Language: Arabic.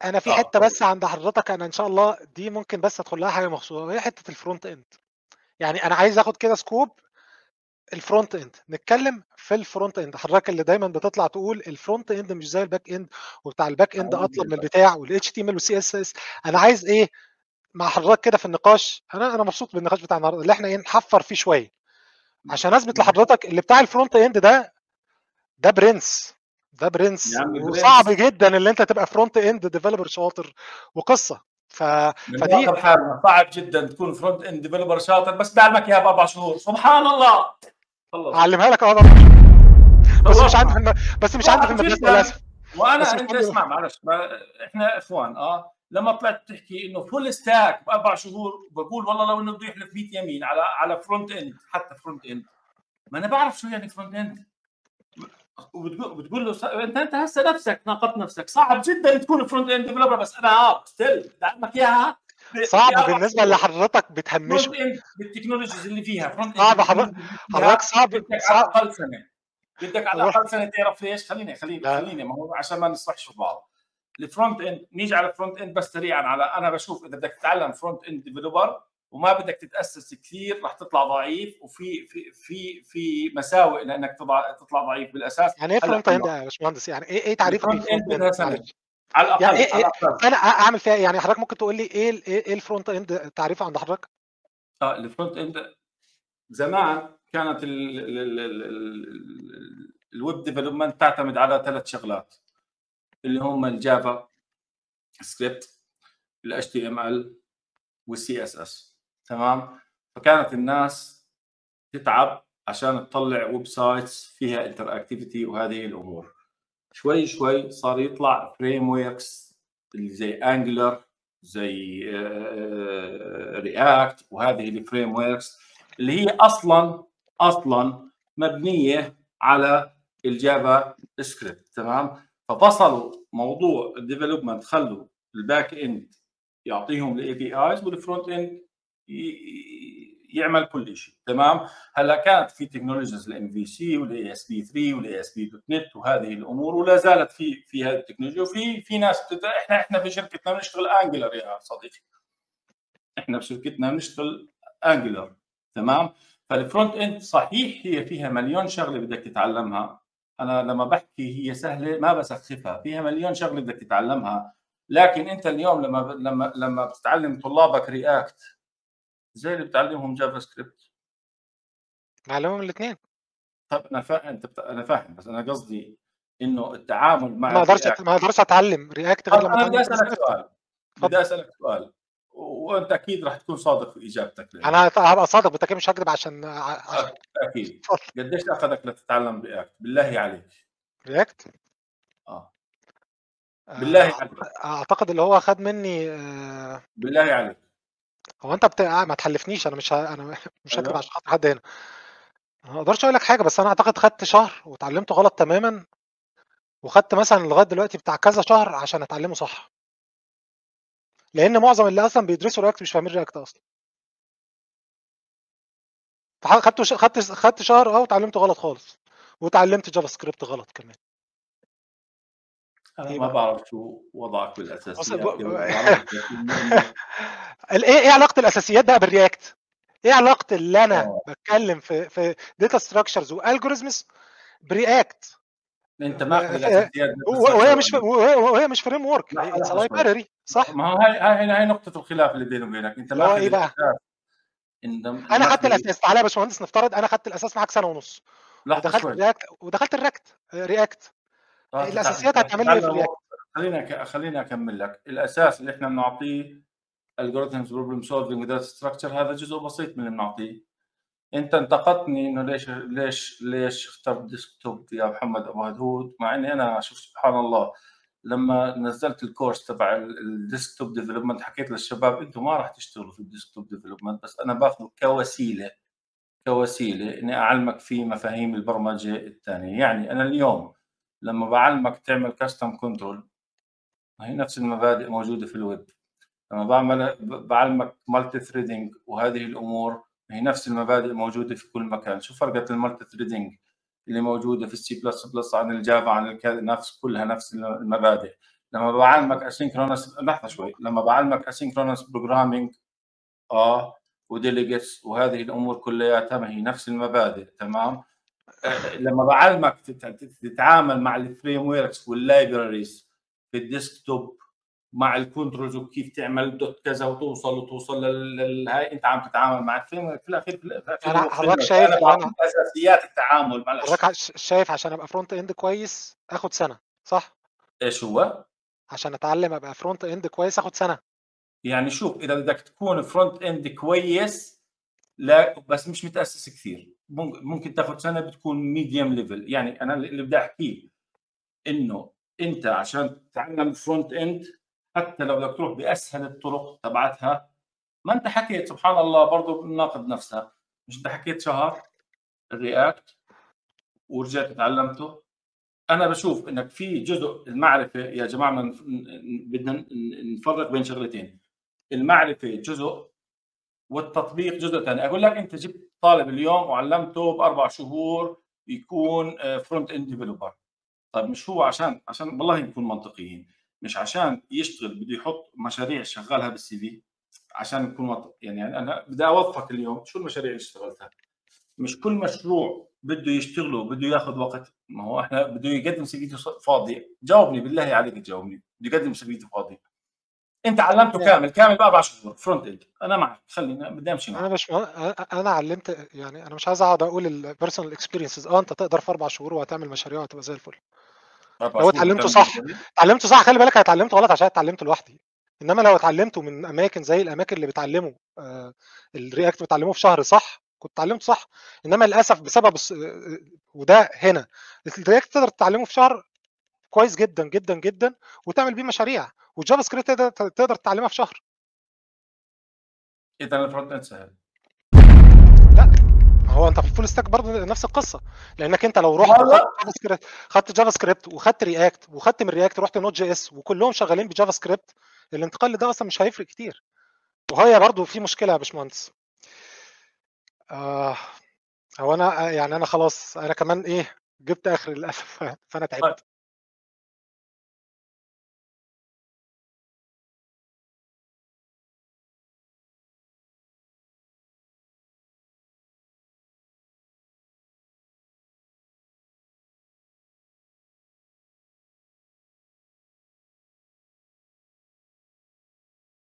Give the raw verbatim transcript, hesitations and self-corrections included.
انا في آه. حته بس عند حضرتك، انا ان شاء الله دي ممكن بس ادخل لها حاجه مخصوصه، وهي حته الفرونت اند. يعني انا عايز اخد كده سكوب الفرونت اند، نتكلم في الفرونت اند. حضرتك اللي دايما بتطلع تقول الفرونت اند مش زي الباك اند، وبتاع الباك اند أعوذ اطلب من بالله. البتاع، والاتش تي ام ال والسي اس اس. انا عايز ايه مع حضرتك كده في النقاش؟ انا انا مبسوط بالنقاش بتاع النهارده، اللي احنا ايه نحفر فيه شويه عشان اثبت لحضرتك اللي بتاع الفرونت اند ده ده برنس، ده يا برنس، عمي وصعب برنس، جدا اللي انت تبقى فرونت اند ديفلوبر شاطر وقصه. ف... من فدي واقع حالنا صعب جدا تكون فرونت اند ديفلوبر شاطر، بس بعلمك اياها باربع شهور. سبحان الله. خلص. اعلمها لك اه بقى. بس مش عندي في خلصنا. الم... بس مش عندي في صعب المدرسه جدا. للاسف. بس وانا مش انت عندي. اسمع معلش، ما احنا اخوان. اه لما طلعت تحكي انه فول ستاك باربع شهور، بقول والله لو انه بده يحلف مية يمين على على فرونت اند، حتى فرونت اند ما انا بعرف شو يعني فرونت اند. وبتقول بتقول له ص- انت انت هسه نفسك ناقضت نفسك. صعب جدا تكون فرونت اند ديفلوبر، بس انا اه ستيل بعلمك اياها ب- صعب باربع بالنسبه اللي شهور. حضرتك فرونت بتهمشه. اند بالتكنولوجيز اللي فيها، فرونت اند صعب حضرتك بالتكنولوجيز اللي حضرتك فيها صعب بدك على صعب الاقل سنه. بدك على أروح. الاقل سنه تعرف ليش. خليني خليني لا خليني ما هو عشان ما نصلحش في بعض. الفرونت اند، نيجي على الفرونت اند بس سريعا. على انا بشوف اذا بدك تتعلم فرونت اند ديفلوبر وما بدك تتاسس كثير رح تطلع ضعيف، وفي في في في مساوئ لانك تطلع تطلع ضعيف بالاساس. يعني ايه هلا فرونت اند يا باشمهندس؟ يعني ايه ايه تعريفك الفرونت اند للفرونت اند بدها سنه معلش؟ على يعني الاقل، ايه, على إيه الاقل. انا اعمل فيها إيه؟ يعني حضرتك ممكن تقول لي ايه ال- ايه إيه الفرونت اند تعريفه عند حضرتك؟ اه الفرونت اند زمان كانت ال- ال- ال- ال- ال- الويب ديفلوبمنت تعتمد على ثلاث شغلات، اللي هم الجافا سكريبت، الاتش تي ام ال، والسي اس اس. تمام. فكانت الناس تتعب عشان تطلع ويب سايتس فيها انتر اكتيفيتي وهذه الامور. شوي شوي صار يطلع فريم وركس اللي زي انجلر، زي رياكت، وهذه الفريم وركس اللي هي اصلا اصلا مبنيه على الجافا سكريبت. تمام. ففصلوا موضوع الديفلوبمنت، خلوا الباك اند يعطيهم الاي بي ايز، والفرونت اند يعمل كل شيء. تمام. هلا كانت في تكنولوجيز الام في سي والاي اس بي ثلاثة والاي اس بي دوت نت وهذه الامور، ولا زالت في في هذه التكنولوجيا. وفي في ناس بتت... احنا احنا في شركتنا بنشتغل انجلر يا صديقي. احنا بشركتنا بنشتغل انجلر. تمام. فالفرونت اند صحيح هي فيها مليون شغله بدك تتعلمها. انا لما بحكي هي سهله ما بسخفها، فيها مليون شغله بدك تتعلمها. لكن انت اليوم لما ب... لما لما بتعلم طلابك رياكت زي اللي بتعلمهم جافا سكريبت. معلومه من الاثنين. طب انا فاهم، انت بت... انا فاهم، بس انا قصدي انه التعامل مع ما اقدرش الرياكت. ما اقدرش اتعلم رياكت غير طب لما انا بدي اتعلم جافا اسالك سكريبت. سؤال، اتفضل. بدي اسالك سؤال، وانت اكيد راح تكون صادق في اجابتك انا له. هبقى صادق بالتاكيد، مش هكذب عشان عشان اكيد. اتفضل. قديش اخذك لتتعلم رياكت بالله عليك؟ رياكت اه بالله آه، عليك، اعتقد اللي هو خد مني آه، بالله عليك. هو انت بتاع ما تحلفنيش، انا مش ه... انا مش هكذب ايوه. عشان خاطر حد هنا. ما اقدرش اقول لك حاجه، بس انا اعتقد خدت شهر واتعلمته غلط تماما، وخدت مثلا لغايه دلوقتي بتاع كذا شهر عشان اتعلمه صح، لان معظم اللي اصلا بيدرسوا رياكت مش فاهمين رياكت اصلا. فخدت ش... خدت خدت شهر اه واتعلمته غلط خالص، واتعلمت جافا سكريبت غلط كمان. انا ايه ما بقى؟ بعرف شو وضعك بص بالاساسيات ب... قبل بعرفك، بس انه انه ال- ايه ايه علاقه الاساسيات بقى بالرياكت؟ ايه علاقه اللي انا اه بتكلم في في داتا ستراكشرز والجوريزمز برياكت؟ انت ب- ماخذ ف- الاساسيات وهي بالستركشر. مش وهي وهي مش فريم ورك، لحظه اتس لحظه شوي. لايبراري صح؟ ما هو هاي هاي هاي نقطه الخلاف اللي بيني وبينك. انت اللي هو ماخذ ايه بقى؟ الاساس ان انا خدت الماخذ. الاساس، تعالى يا باشمهندس نفترض انا خدت الاساس معاك سنه ونص، لحظه ودخلت شوي. الرياكت ودخلت الرياكت رياكت اه تتع- الاساسيات هتعمل لي ايه في تتعلم. الرياكت؟ خليني أك- خليني اكمل لك. الاساس اللي احنا بنعطيه algorithms problem solving data structure، هذا جزء بسيط من اللي بنعطيه. انت انتقدتني انه ليش ليش ليش اخترت ديسكتوب يا محمد ابو هدهود، مع اني انا شوف سبحان الله لما نزلت الكورس تبع الديسكتوب ديفلوبمنت حكيت للشباب انتم ما راح تشتغلوا في الديسكتوب ديفلوبمنت، بس انا باخذه كوسيله كوسيله اني اعلمك في مفاهيم البرمجه الثانيه. يعني انا اليوم لما بعلمك تعمل كاستم كنترول، هي نفس المبادئ موجوده في الويب. لما بعمل بعلمك مالتي ثريدنج وهذه الامور، هي نفس المبادئ موجوده في كل مكان. شو فرقت المالتي ثريدنج اللي موجوده في السي بلس بلس عن الجافا عن الكذا؟ نفس كلها نفس المبادئ. لما بعلمك اسynchronous لحظه شوي، لما بعلمك اسynchronous بروجرامينج اه وديليجيتس وهذه الامور كلياتها ما هي نفس المبادئ، تمام. آه لما بعلمك تتعامل مع الفريم ويركس واللايبراريز في الديسكتوب مع الكنترولز وكيف تعمل دوت كذا وتوصل وتوصل للهاي، انت عم تتعامل مع الفريم في الاخير في الاخير انا هو حضرتك فريم. شايف انا ان انا بعطيك اساسيات التعامل مع الاشياء. حضرتك شايف عشان ابقى فرونت اند كويس اخد سنه، صح؟ ايش هو؟ عشان اتعلم ابقى فرونت اند كويس اخد سنه. يعني شوف، اذا بدك تكون فرونت اند كويس لا بس مش متاسس كثير، ممكن تاخذ سنه بتكون ميديوم ليفل. يعني انا اللي بدي احكيه انه انت عشان تتعلم فرونت اند حتى لو بدك تروح باسهل الطرق تبعتها، ما انت حكيت سبحان الله برضه بناقض نفسها. مش انت حكيت شهر الرياكت ورجعت تعلمته؟ انا بشوف انك في جزء المعرفه يا جماعه، بدنا نفرق بين شغلتين، المعرفه جزء والتطبيق جزء ثاني. اقول لك انت جبت طالب اليوم وعلمته باربع شهور يكون فرونت اند ديفلوبر، طيب مش هو عشان عشان والله نكون منطقيين، مش عشان يشتغل بده يحط مشاريع شغالها بالسي في عشان نكون منطق. يعني انا بدي اوظفك اليوم، شو المشاريع اللي اشتغلتها؟ مش كل مشروع بده يشتغله بده ياخذ وقت. ما هو احنا بده يقدم سي في فاضي. جاوبني بالله عليك تجاوبني، بده يقدم سي في فاضي. انت علمته كامل كامل باربع شهور فرونت اند، انا معك، خلينا بدي امشي معك. انا مش م... انا علمت، يعني انا مش عايز اقعد اقول البيرسونال اكسبيرينسز. اه انت تقدر في اربع شهور وهتعمل مشاريع وهتبقى زي الفل اربع لو شهور اتعلمته بتعمل صح. مشاريع؟ اتعلمته صح، خلي بالك انا اتعلمته غلط عشان اتعلمته لوحدي. انما لو اتعلمته من اماكن زي الاماكن اللي بتعلموا آه الرياكت بتعلموه في شهر صح، كنت اتعلمته صح. انما للاسف بسبب الس... وده هنا الرياكت تقدر تتعلمه في شهر كويس جدا جدا جدا وتعمل بيه مشاريع، والجافا سكريبت تقدر تقدر تتعلمها في شهر. اذا الفرونت اند سهل؟ لا، هو انت في الفول ستاك برضه نفس القصه، لانك انت لو رحت وخدت جافا سكريبت، خدت جافا سكريبت وخدت رياكت وخدت من رياكت رحت نوت جي اس وكلهم شغالين بجافا سكريبت، الانتقال ده اصلا مش هيفرق كتير. وهي برضه في مشكله يا باشمهندس. آه هو انا يعني انا خلاص انا كمان ايه جبت اخر للاسف فانا تعبت.